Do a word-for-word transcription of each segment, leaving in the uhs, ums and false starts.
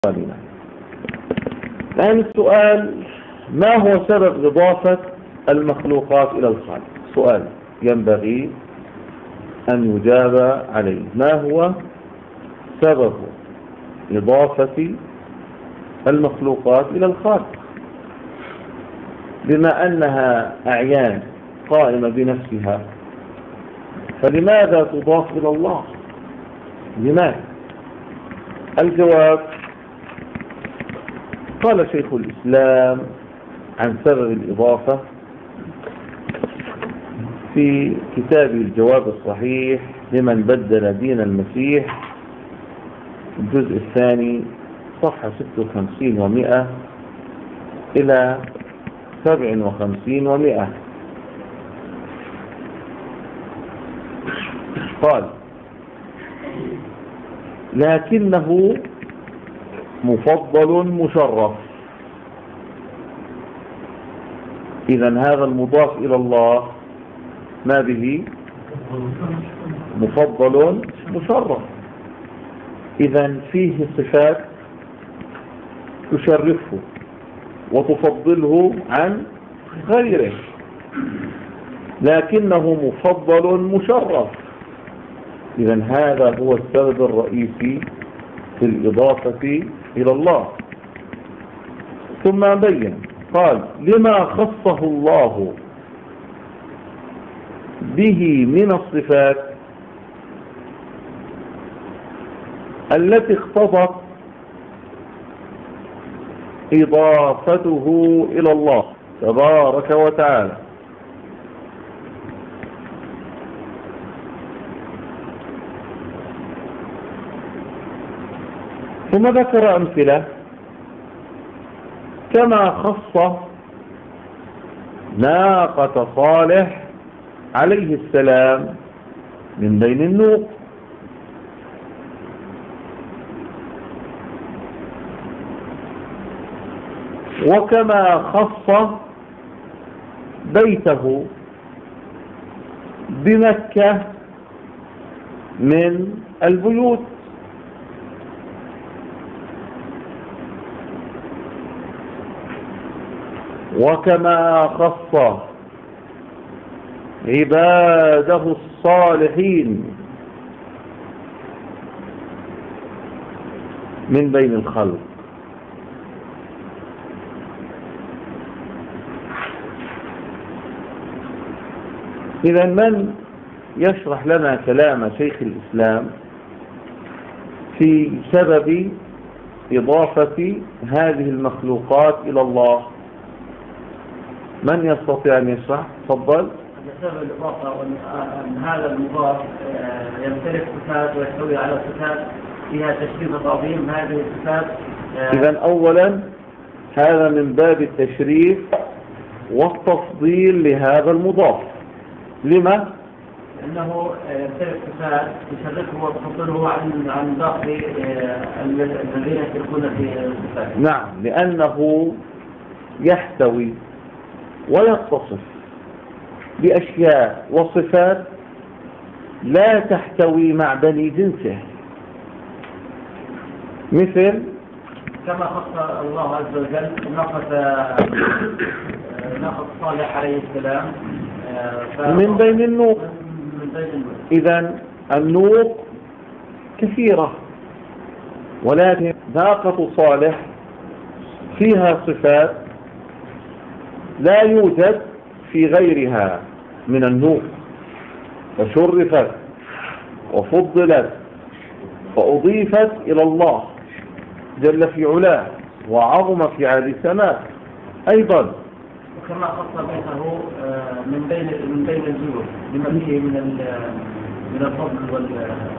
الآن السؤال: ما هو سبب إضافة المخلوقات إلى الخالق؟ سؤال ينبغي أن يجاب عليه. ما هو سبب إضافة المخلوقات إلى الخالق؟ بما أنها أعيان قائمة بنفسها، فلماذا تضاف إلى الله؟ لماذا؟ الجواب: قال شيخ الإسلام عن سبب الإضافة في كتاب الجواب الصحيح لمن بدل دين المسيح، الجزء الثاني صفحة ستة وخمسين ومئة إلى سبعة وخمسين ومئة. قال: لكنه مفضل مشرف. إذن هذا المضاف إلى الله ما به؟ مفضل مشرف. إذن فيه صفات تشرفه وتفضله عن غيره، لكنه مفضل مشرف. إذن هذا هو السبب الرئيسي في الإضافة إلى الله. ثم بين قال: لما خصه الله به من الصفات التي اقتضت إضافته إلى الله تبارك وتعالى. ثم ذكر أمثلة كما خص ناقة صالح عليه السلام من بين النوق، وكما خص بيته بمكة من البيوت. وكما خص عباده الصالحين من بين الخلق. إذا من يشرح لنا كلام شيخ الإسلام في سبب إضافة هذه المخلوقات إلى الله؟ من يستطيع أن يشرح؟ تفضل. سبب الإضافة أن هذا المضاف يمتلك صفات ويحتوي على صفات فيها تشريف عظيم. هذه الصفات إذن أولا هذا من باب التشريف والتفضيل لهذا المضاف. لما؟ لأنه يمتلك صفات تشرفه وتفضله عن عن باقي الذين يشركون في الصفات. نعم، لأنه يحتوي ويتصف بأشياء وصفات لا تحتوي مع بني جنسه، مثل كما خص الله عز وجل ناقة ناقة صالح عليه السلام من بين النوق. إذن النوق كثيرة، ولكن ناقة صالح فيها صفات لا يوجد في غيرها من النوق، فشرفت وفضلت فأضيفت إلى الله جل في علاه وعظم في عالي سماء أيضا. وكما خص بيته من بين من بين الجيوب بما فيه من من الفضل وال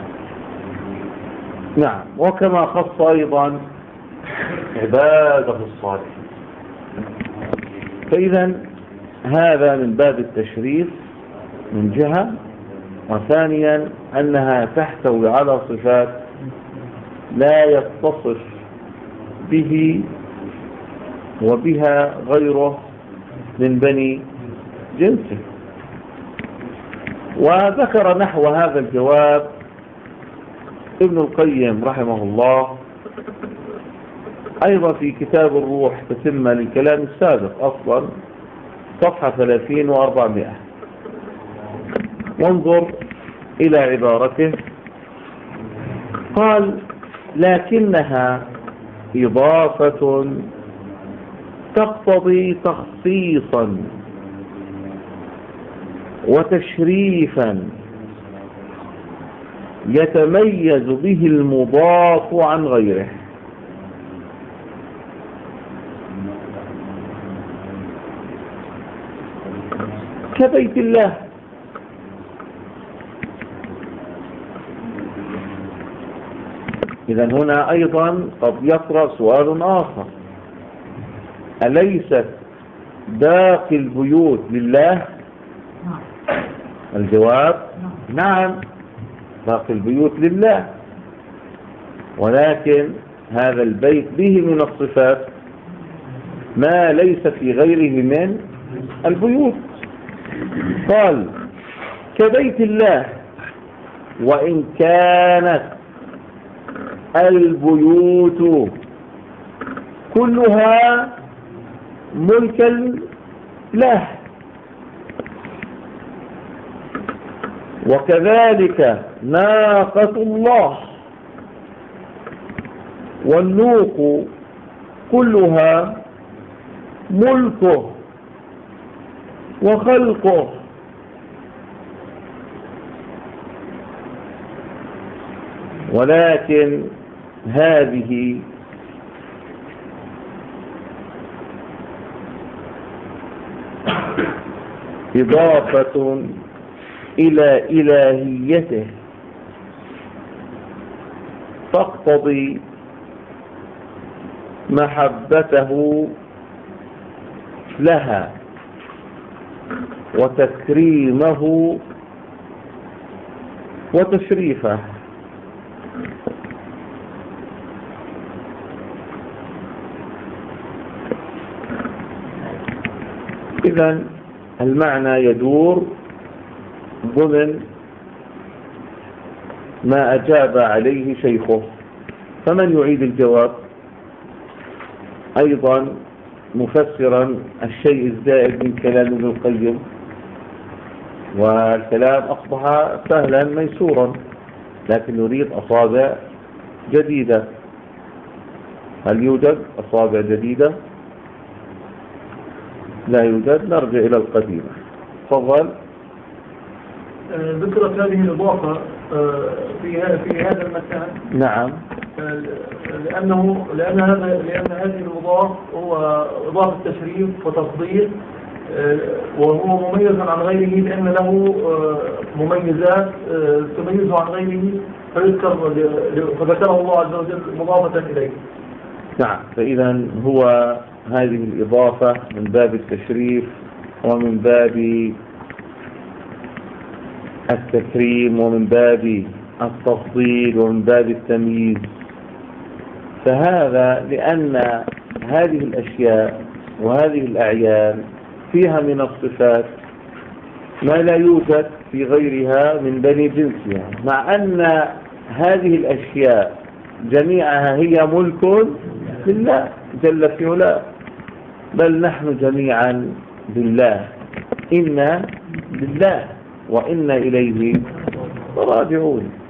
نعم، وكما خص أيضا عباده الصالحين. فإذا هذا من باب التشريف من جهة، وثانيا أنها تحتوي على صفات لا يتصف به وبها غيره من بني جنسه. وذكر نحو هذا الجواب ابن القيم رحمه الله أيضا في كتاب الروح تتمة للكلام السابق أصلا صفحة ثلاثين وأربعمائة. وانظر إلى عبارته، قال لكنها إضافة تقتضي تخصيصا وتشريفا يتميز به المضاف عن غيره. كبيت الله، إذن هنا أيضا قد يطرأ سؤال آخر، أليست باقي البيوت لله؟ الجواب نعم، باقي البيوت لله، ولكن هذا البيت به من الصفات ما ليس في غيره من البيوت. قال كبيت الله، وإن كانت البيوت كلها ملكا له، وكذلك ناقة الله والنوق كلها ملكه وخلقه. ولكن هذه إضافة إلى إلهيته تقتضي محبته لها وتكريمه وتشريفه. إذن المعنى يدور ضمن ما أجاب عليه شيخه، فمن يعيد الجواب أيضا مفسرا الشيء الزائد من كلام ابن القيم، والكلام أصبح سهلا ميسورا، لكن نريد أصابع جديدة. هل يوجد أصابع جديدة؟ لا يوجد، نرجع إلى القديمة. تفضل. ذكرت هذه الإضافة في في هذا المكان. نعم. لأنه لأن هذا لأن هذه المضاف هو إضافة تشريف وتفضيل، وهو مميز عن غيره لأن له مميزات تميزه عن غيره، فيذكر فذكره الله عز وجل مضافة إليه. نعم، فإذا هو هذه الإضافة من باب التشريف ومن باب التكريم ومن باب التفضيل ومن باب التمييز. فهذا لأن هذه الأشياء وهذه الأعيان فيها من الصفات ما لا يوجد في غيرها من بني جنسها، مع أن هذه الأشياء جميعها هي ملك لله جل في علاه، بل نحن جميعا بالله، إنا لله وإنا إليه راجعون.